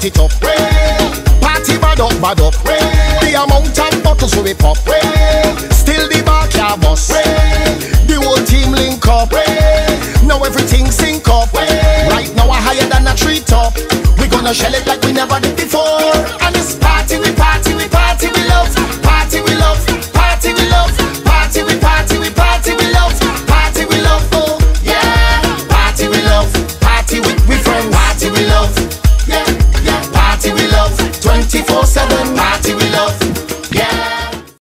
it up. Party bad up, bad up. The amount of bottles we pop. Still the bar can't bust. The whole team link up. Now everything sync up. Right now we're higher than a treetop. We gonna shell it like